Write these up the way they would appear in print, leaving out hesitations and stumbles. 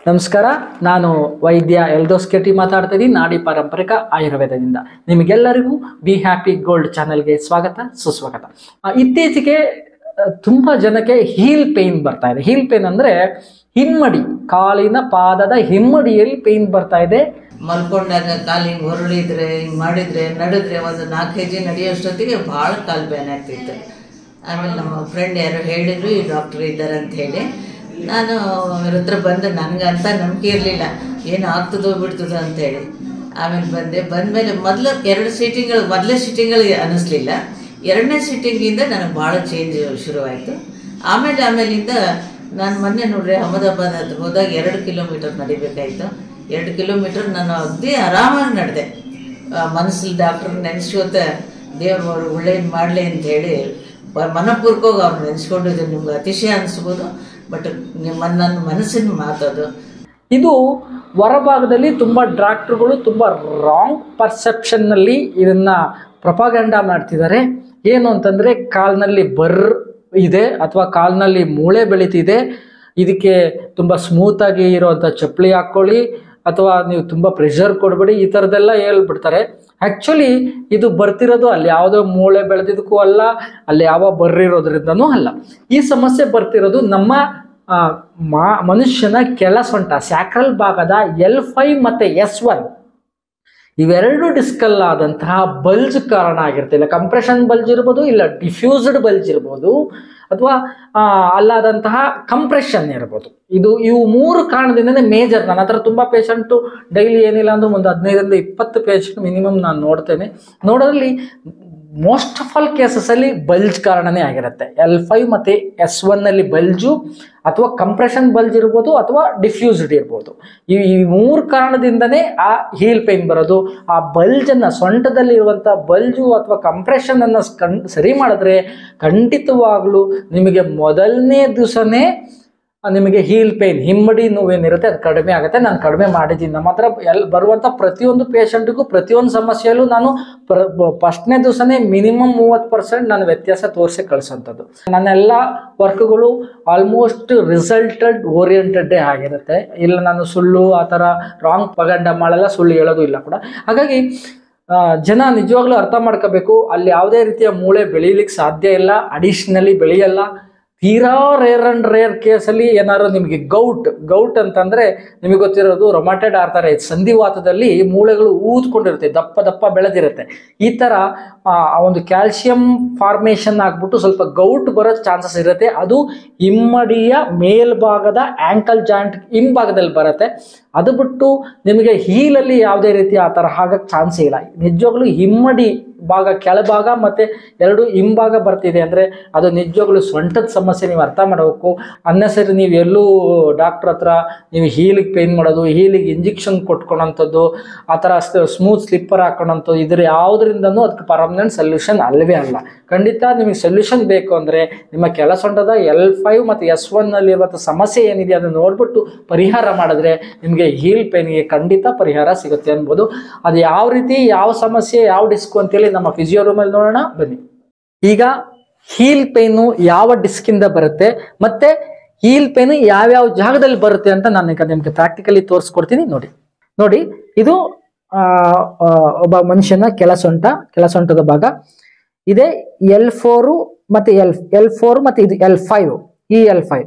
ನಮಸ್ಕಾರ, ನಾನು ವೈದ್ಯ ಎಲ್ದೋಸ್ ಕೆಟಿ ಮಾತಾಡ್ತಾ ಇದ್ದೀನಿ. ನಾಡಿ ಪಾರಂಪರಿಕ ಆಯುರ್ವೇದದಿಂದ ನಿಮಗೆಲ್ಲರಿಗೂ ಬಿ ಹ್ಯಾಪಿ ಗೋಲ್ಡ್ ಚಾನೆಲ್ಗೆ ಸ್ವಾಗತ ಸುಸ್ವಾಗತ. ಇತ್ತೀಚೆಗೆ ತುಂಬ ಜನಕ್ಕೆ ಹೀಲ್ ಪೇಯ್ನ್ ಬರ್ತಾ ಇದೆ. ಹೀಲ್ ಪೇಯ್ನ್ ಅಂದರೆ ಹಿಮ್ಮಡಿ, ಕಾಲಿನ ಪಾದದ ಹಿಮ್ಮಡಿಯಲ್ಲಿ ಪೇಯ್ನ್ ಬರ್ತಾ ಇದೆ. ಮಲ್ಕೊಂಡಾಗ ಕಾಲಿಗೆ ಹೊರಳಿದ್ರೆ ಹಿಂಗೆ ಮಾಡಿದ್ರೆ ನಡೆದ್ರೆ ಒಂದು 4 kg ನಡೆಯೋಷ್ಟೊತ್ತಿಗೆ ಭಾಳ ಕಾಲು ಬ್ಯಾನ್ ಆಗ್ತಿತ್ತು. ಆಮೇಲೆ ನಮ್ಮ ಫ್ರೆಂಡ್ ಯಾರು ಹೇಳಿದ್ರು ಈ ಡಾಕ್ಟ್ರ್ ಇದ್ದಾರೆ ಅಂತ ಹೇಳಿ ನಾನು ಅವ್ರ ಹತ್ರ ಬಂದೆ. ನನಗಂತ ನಂಬಿಕೆ ಇರಲಿಲ್ಲ ಏನು ಆಗ್ತದೋ ಬಿಡ್ತದೋ ಅಂತೇಳಿ. ಆಮೇಲೆ ಬಂದಮೇಲೆ ಮೊದಲೇ ಸೀಟಿಂಗ್ಗಳಿಗೆ ಅನ್ನಿಸ್ಲಿಲ್ಲ. 2ನೇ ಸೀಟಿಂಗಿಂದ ನನಗೆ ಭಾಳ ಚೇಂಜ್ ಶುರುವಾಯಿತು. ಆಮೇಲಿಂದ ನಾನು ಮೊನ್ನೆ ನೋಡ್ರಿ ಅಹಮದಾಬಾದ್ ಅಂತ ಹೋದಾಗ 2 ಕಿಲೋಮೀಟರ್ ನಡಿಬೇಕಾಯಿತು. 2 ಕಿಲೋಮೀಟರ್ ನಾನು ಅಗದಿ ಆರಾಮಾಗಿ ನಡೆದೆ. ಮನಸ್ಸಲ್ಲಿ ಡಾಕ್ಟ್ರ್ ನೆನೆಸ್ಕೋತ ದೇವ್ರು ಅವ್ರು ಒಳ್ಳೇದು ಮಾಡಲಿ ಅಂತ ಹೇಳಿ ಮನಪೂರ್ವಕವಾಗಿ ಅವ್ರು ನೆನೆಸ್ಕೊಂಡಿದ್ದು. ನಿಮ್ಗೆ ಅತಿಶಯ ಅನಿಸ್ಬೋದು, ಬಟ್ ನನ್ನ ಮನಸ್ಸಿನ ಮಾತದು. ಇದು ಹೊರಭಾಗದಲ್ಲಿ ತುಂಬ ಡಾಕ್ಟ್ರುಗಳು ತುಂಬ ರಾಂಗ್ ಪರ್ಸೆಪ್ಷನ್ನಲ್ಲಿ ಇದನ್ನು ಪ್ರೊಪಗಂಡ ಮಾಡ್ತಿದ್ದಾರೆ. ಏನು ಅಂತಂದರೆ ಕಾಲಿನಲ್ಲಿ ಇದೆ ಅಥವಾ ಕಾಲಿನಲ್ಲಿ ಮೂಳೆ ಬೆಳೀತಿದೆ, ಇದಕ್ಕೆ ತುಂಬ ಸ್ಮೂತಾಗಿ ಇರೋವಂಥ ಚಪ್ಪಲಿ ಹಾಕ್ಕೊಳ್ಳಿ ಅಥವಾ ನೀವು ತುಂಬ ಪ್ರೆಷರ್ ಕೊಡಬೇಡಿ, ಈ ಥರದ್ದೆಲ್ಲ ಹೇಳ್ಬಿಡ್ತಾರೆ. ಆ್ಯಕ್ಚುಲಿ ಇದು ಬರ್ತಿರೋದು ಅಲ್ಲಿ ಯಾವುದೋ ಮೂಳೆ ಬೆಳೆದಿದ್ದಕ್ಕೂ ಅಲ್ಲ, ಅಲ್ಲಿ ಯಾವ ಬರ್ರಿರೋದ್ರಿಂದನೂ ಅಲ್ಲ. ಈ ಸಮಸ್ಯೆ ಬರ್ತಿರೋದು ನಮ್ಮ ಮನುಷ್ಯನ ಕೆಳ ಸೊಂಟ ಸ್ಯಾಕ್ರಲ್ ಭಾಗದ L5 ಮತ್ತು S1 ಇವೆರಡು ಡಿಸ್ಕಲ್ಲಾದಂತಹ ಬಲ್ಜ್ ಕಾರಣ ಆಗಿರುತ್ತೆ. ಇಲ್ಲ ಕಂಪ್ರೆಷನ್ ಬಲ್ಜ್ ಇರ್ಬೋದು, ಇಲ್ಲ ಡಿಫ್ಯೂಸ್ಡ್ ಬಲ್ಜ್ ಇರ್ಬೋದು, ಅಥವಾ ಅಲ್ಲಾದಂತಹ ಕಂಪ್ರೆಷನ್ ಇರ್ಬೋದು. ಇವು 3 ಕಾರಣದಿಂದನೇ ಮೇಜರ್. ನನ್ನ ಹತ್ರ ತುಂಬ ಪೇಷಂಟು ಡೈಲಿ ಏನಿಲ್ಲ ಅಂದರೂ ಒಂದು 15ರಿಂದ 20 ಪೇಷಂಟ್ ಮಿನಿಮಮ್ ನಾನು ನೋಡ್ತೇನೆ. ನೋಡೋದ್ರಲ್ಲಿ ಮೋಸ್ಟ್ ಆಫ್ ಆಲ್ ಕೇಸಸಲ್ಲಿ ಬಲ್ಜ್ ಕಾರಣನೇ ಆಗಿರುತ್ತೆ. L5 ಮತ್ತು S1ನಲ್ಲಿ ಬಲ್ಜು ಅಥವಾ ಕಂಪ್ರೆಷನ್ ಬಲ್ಜ್ ಇರ್ಬೋದು ಅಥವಾ ಡಿಫ್ಯೂಸ್ಡ್ ಇರ್ಬೋದು. ಈ 3 ಕಾರಣದಿಂದನೇ ಆ ಹೀಲ್ ಪೇಯ್ನ್ ಬರೋದು. ಆ ಬಲ್ಜನ್ನು, ಸೊಂಟದಲ್ಲಿರುವಂಥ ಬಲ್ಜು ಅಥವಾ ಕಂಪ್ರೆಷನನ್ನು ಸರಿ ಮಾಡಿದ್ರೆ ಖಂಡಿತವಾಗ್ಲೂ ನಿಮಗೆ ಮೊದಲನೇ ದಿವಸನೇ ನಿಮಗೆ ಹೀಲ್ ಪೇಯ್ನ್, ಹಿಮ್ಮಡಿ ನೋವೇನಿರುತ್ತೆ ಅದು ಕಡಿಮೆ ಆಗುತ್ತೆ. ನಾನು ಕಡಿಮೆ ಮಾಡಿದ್ದೀನಿ. ನಮ್ಮ ಹತ್ರ ಬರುವಂಥ ಪ್ರತಿಯೊಂದು ಪೇಷಂಟಿಗೂ ಪ್ರತಿಯೊಂದು ಸಮಸ್ಯೆಯಲ್ಲೂ ನಾನು ಫಸ್ಟ್ನೇ ದಿವಸನೇ ಮಿನಿಮಮ್ 30% ನಾನು ವ್ಯತ್ಯಾಸ ತೋರಿಸಿ ಕಳಿಸೋಂಥದ್ದು. ನನ್ನೆಲ್ಲ ವರ್ಕ್ಗಳು ಆಲ್ಮೋಸ್ಟ್ ರಿಸಲ್ಟೆಡ್ ಓರಿಯೆಂಟೆಡ್ಡೇ ಆಗಿರುತ್ತೆ. ಇಲ್ಲ ನಾನು ಸುಳ್ಳು ಆ ಥರ ರಾಂಗ್ ಪ್ರೊಪಗಂಡ ಮಾಡಲ್ಲ, ಸುಳ್ಳು ಹೇಳೋದು ಇಲ್ಲ ಕೂಡ. ಹಾಗಾಗಿ ಜನ ನಿಜವಾಗ್ಲೂ ಅರ್ಥ ಮಾಡ್ಕೋಬೇಕು, ಅಲ್ಲಿ ಯಾವುದೇ ರೀತಿಯ ಮೂಳೆ ಬೆಳೀಲಿಕ್ಕೆ ಸಾಧ್ಯ ಇಲ್ಲ, ಅಡಿಷ್ನಲಿ ಬೆಳೆಯಲ್ಲ. ತೀರಾ ರೇರ್ ಕೇಸಲ್ಲಿ ಏನಾದ್ರು ನಿಮಗೆ ಗೌಟ್ ಅಂತಂದರೆ ನಿಮಗೆ ಗೊತ್ತಿರೋದು ರೊಮ್ಯಾಟೈಡ್ ಆರ್ಥರೈಟಿಸ್, ಸಂಧಿವಾತದಲ್ಲಿ ಮೂಳೆಗಳು ಊದ್ಕೊಂಡಿರುತ್ತೆ, ದಪ್ಪ ಬೆಳೆದಿರುತ್ತೆ. ಈ ಥರ ಒಂದು ಕ್ಯಾಲ್ಸಿಯಂ ಫಾರ್ಮೇಷನ್ ಆಗಿಬಿಟ್ಟು ಸ್ವಲ್ಪ ಗೌಟ್ ಬರೋ ಚಾನ್ಸಸ್ ಇರುತ್ತೆ. ಅದು ಹಿಮ್ಮಡಿಯ ಮೇಲ್ಭಾಗದ ಆ್ಯಂಕಲ್ ಜಾಯಿಂಟ್ ಹಿಂಭಾಗದಲ್ಲಿ ಬರುತ್ತೆ. ಅದು ಬಿಟ್ಟು ನಿಮಗೆ ಹೀಲಲ್ಲಿ ಯಾವುದೇ ರೀತಿ ಆ ಥರ ಆಗಕ್ಕೆ ಚಾನ್ಸೇ ಇಲ್ಲ. ನಿಜವಾಗ್ಲೂ ಹಿಮ್ಮಡಿ ಭಾಗ ಕೆಳಭಾಗ ಮತ್ತು 2 ಹಿಂಭಾಗ ಬರ್ತಿದೆ ಅಂದರೆ ಅದು ನಿಜವಾಗ್ಲೂ ಸೊಂಟದ ಸಮಸ್ಯೆ. ನೀವು ಅರ್ಥ ಮಾಡಬೇಕು. ಅನ್ನೆಸರಿ ನೀವು ಎಲ್ಲೂ ಡಾಕ್ಟ್ರ್ ಹತ್ರ ನೀವು ಹೀಲಿಗೆ ಪೇಯ್ನ್ ಮಾಡೋದು, ಹೀಲಿಗೆ ಇಂಜೆಕ್ಷನ್ ಕೊಟ್ಕೊಳೋಂಥದ್ದು, ಆ ಥರ ಸ್ಮೂತ್ ಸ್ಲಿಪ್ಪರ್ ಹಾಕೋಣಂಥದ್ದು, ಇದ್ರ ಯಾವುದರಿಂದನೂ ಅದಕ್ಕೆ ಪರ್ಮನೆಂಟ್ ಸೊಲ್ಯೂಷನ್ ಅಲ್ಲವೇ ಅಲ್ಲ. ಖಂಡಿತ ನಿಮಗೆ ಸೊಲ್ಯೂಷನ್ ಬೇಕು ಅಂದರೆ ನಿಮ್ಮ ಕೆಳ ಸೊಂಟದ L5 ಮತ್ತು S1ನಲ್ಲಿರುವಂಥ ಸಮಸ್ಯೆ ಏನಿದೆ ಅದನ್ನು ನೋಡಿಬಿಟ್ಟು ಪರಿಹಾರ ಮಾಡಿದ್ರೆ ನಿಮಗೆ ಹೀಲ್ ಪೇಯ್ನ್ಗೆ ಖಂಡಿತ ಪರಿಹಾರ ಸಿಗುತ್ತೆ ಅನ್ಬೋದು. ಅದು ಯಾವ ರೀತಿ, ಯಾವ ಸಮಸ್ಯೆ, ಯಾವ ಡಿಸ್ಕು ಅಂತೇಳಿ ನಮ್ಮ ಫಿಸಿಯೋ ರೂಮಲ್ಲಿ ನೋಡೋಣ ಬನ್ನಿ. ಈಗ ಹೀಲ್ ಪೇಯ್ನು ಯಾವ ಡಿಸ್ಕಿಂದ ಬರುತ್ತೆ ಮತ್ತು ಹೀಲ್ ಪೇಯ್ನು ಯಾವ್ಯಾವ ಜಾಗದಲ್ಲಿ ಬರುತ್ತೆ ಅಂತ ನಾನು ಈಗ ನಿಮಗೆ ಪ್ರಾಕ್ಟಿಕಲಿ ತೋರಿಸ್ಕೊಡ್ತೀನಿ. ನೋಡಿ ಇದು ಒಬ್ಬ ಮನುಷ್ಯನ ಕೆಳ ಸೊಂಟದ ಭಾಗ ಇದೆ. L4 ಮತ್ತು L4 ಮತ್ತು ಇದು L5. ಈ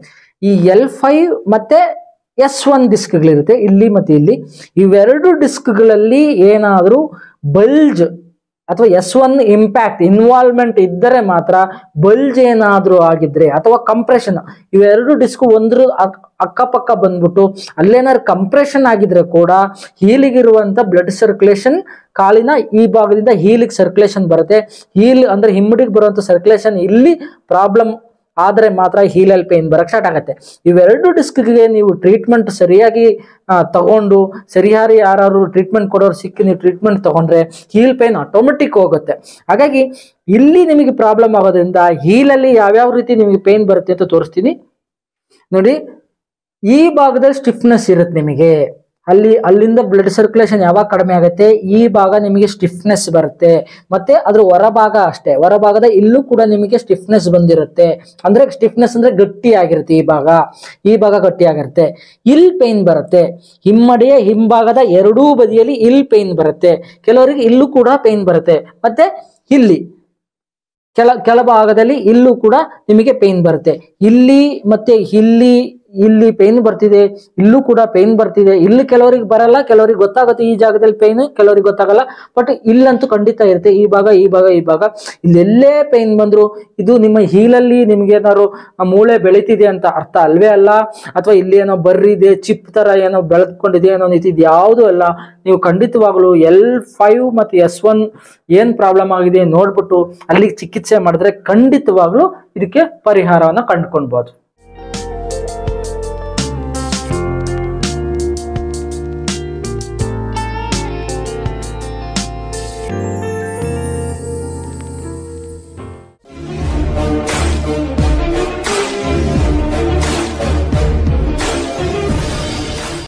L5 ಮತ್ತೆ S1 ಡಿಸ್ಕ್ಗಳಿರುತ್ತೆ ಇಲ್ಲಿ ಮತ್ತು ಇಲ್ಲಿ. ಇವೆರಡು ಡಿಸ್ಕ್ಗಳಲ್ಲಿ ಏನಾದರೂ ಬಲ್ಜ್ ಅಥವಾ S1 ಇಂಪ್ಯಾಕ್ಟ್ ಇನ್ವಾಲ್ವ್ಮೆಂಟ್ ಇದ್ದರೆ ಮಾತ್ರ, ಬಲ್ಜ್ ಏನಾದರೂ ಆಗಿದ್ರೆ ಅಥವಾ ಕಂಪ್ರೆಷನ್, ಇವೆರಡು ಡಿಸ್ಕ್ ಒಂದ್ರ ಅಕ್ಕಪಕ್ಕ ಬಂದ್ಬಿಟ್ಟು ಅಲ್ಲೇನಾದ್ರು ಕಂಪ್ರೆಷನ್ ಆಗಿದ್ರೆ ಕೂಡ ಹೀಲಿಗಿರುವಂಥ ಬ್ಲಡ್ ಸರ್ಕ್ಯುಲೇಷನ್ ಕಾಲಿನ ಈ ಭಾಗದಿಂದ ಹೀಲಿಗೆ ಸರ್ಕ್ಯುಲೇಷನ್ ಬರುತ್ತೆ. ಹೀಲ್ ಅಂದರೆ ಹಿಮ್ಮಡಿಗೆ ಬರುವಂಥ ಸರ್ಕ್ಯುಲೇಷನ್ ಇಲ್ಲಿ ಪ್ರಾಬ್ಲಮ್ ಆದರೆ ಮಾತ್ರ ಹೀಲಲ್ಲಿ ಪೇಯ್ನ್ ಬರಕ್ಕೆ ಸ್ಟಾರ್ಟ್ ಆಗುತ್ತೆ. ಇವೆರಡು ಡಿಸ್ಕ್ಗೆ ನೀವು ಟ್ರೀಟ್ಮೆಂಟ್ ಸರಿಯಾಗಿ ತಗೊಂಡು, ಸರಿಯಾಗಿ ಯಾರು ಟ್ರೀಟ್ಮೆಂಟ್ ಕೊಡೋರು ಸಿಕ್ಕಿ ನೀವು ಟ್ರೀಟ್ಮೆಂಟ್ ತಗೊಂಡ್ರೆ ಹೀಲ್ ಪೇಯ್ನ್ ಆಟೋಮೆಟಿಕ್ ಹೋಗುತ್ತೆ. ಹಾಗಾಗಿ ಇಲ್ಲಿ ನಿಮಗೆ ಪ್ರಾಬ್ಲಮ್ ಆಗೋದ್ರಿಂದ ಹೀಲಲ್ಲಿ ಯಾವ್ಯಾವ ರೀತಿ ನಿಮಗೆ ಪೇಯ್ನ್ ಬರುತ್ತೆ ಅಂತ ತೋರಿಸ್ತೀನಿ ನೋಡಿ. ಈ ಭಾಗದಲ್ಲಿ ಸ್ಟಿಫ್ನೆಸ್ ಇರುತ್ತೆ ನಿಮಗೆ, ಅಲ್ಲಿಂದ ಬ್ಲಡ್ ಸರ್ಕ್ಯುಲೇಷನ್ ಯಾವಾಗ ಕಡಿಮೆ ಆಗುತ್ತೆ, ಈ ಭಾಗ ನಿಮಗೆ ಸ್ಟಿಫ್ನೆಸ್ ಬರುತ್ತೆ. ಮತ್ತೆ ಅದ್ರ ಹೊರಭಾಗ ಅಷ್ಟೇ, ಹೊರಭಾಗದ ಇಲ್ಲೂ ಕೂಡ ನಿಮಗೆ ಸ್ಟಿಫ್ನೆಸ್ ಬಂದಿರುತ್ತೆ. ಅಂದ್ರೆ ಸ್ಟಿಫ್ನೆಸ್ ಅಂದ್ರೆ ಗಟ್ಟಿ ಆಗಿರುತ್ತೆ. ಈ ಭಾಗ ಗಟ್ಟಿ ಆಗಿರುತ್ತೆ. ಇಲ್ಲಿ ಪೇನ್ ಬರುತ್ತೆ. ಹಿಮ್ಮಡಿಯ ಹಿಂಭಾಗದ ಎರಡೂ ಬದಿಯಲ್ಲಿ ಇಲ್ಲಿ ಪೇನ್ ಬರುತ್ತೆ. ಕೆಲವರಿಗೆ ಇಲ್ಲೂ ಕೂಡ ಪೇನ್ ಬರುತ್ತೆ. ಮತ್ತೆ ಇಲ್ಲಿ ಕೆಳಭಾಗದಲ್ಲಿ ಇಲ್ಲೂ ಕೂಡ ನಿಮಗೆ ಪೇನ್ ಬರುತ್ತೆ. ಇಲ್ಲಿ ಮತ್ತೆ ಇಲ್ಲಿ ಪೇನ್ ಬರ್ತಿದೆ, ಇಲ್ಲೂ ಕೂಡ ಪೇನ್ ಬರ್ತಿದೆ. ಇಲ್ಲಿ ಕೆಲವರಿಗೆ ಬರಲ್ಲ, ಕೆಲವರಿಗೆ ಗೊತ್ತಾಗುತ್ತೆ ಈ ಜಾಗದಲ್ಲಿ ಪೇನ್, ಕೆಲವರಿಗೆ ಗೊತ್ತಾಗಲ್ಲ. ಬಟ್ ಇಲ್ಲಂತೂ ಖಂಡಿತ ಇರುತ್ತೆ. ಈ ಭಾಗ ಇಲ್ಲೆಲ್ಲೇ ಪೇನ್ ಬಂದ್ರು ಇದು ನಿಮ್ಮ ಹೀಲಲ್ಲಿ ನಿಮ್ಗೆ ಏನಾದ್ರು ಮೂಳೆ ಬೆಳೀತಿದೆ ಅಂತ ಅರ್ಥ ಅಲ್ವೇ ಅಲ್ಲ. ಅಥವಾ ಇಲ್ಲಿ ಏನೋ ಬರ್ರಿದೆ, ಚಿಪ್ ತರ ಏನೋ ಬೆಳೆದ್ಕೊಂಡಿದೆ ಏನೋ ನಿಂತಿದೆ, ಯಾವುದೂ ಅಲ್ಲ. ನೀವು ಖಂಡಿತವಾಗ್ಲು L5 ಮತ್ತು S1 ಏನ್ ಪ್ರಾಬ್ಲಮ್ ಆಗಿದೆ ನೋಡ್ಬಿಟ್ಟು ಅಲ್ಲಿಗೆ ಚಿಕಿತ್ಸೆ ಮಾಡಿದ್ರೆ ಖಂಡಿತವಾಗ್ಲು ಇದಕ್ಕೆ ಪರಿಹಾರವನ್ನ ಕಂಡುಕೊಳ್ಬಹುದು.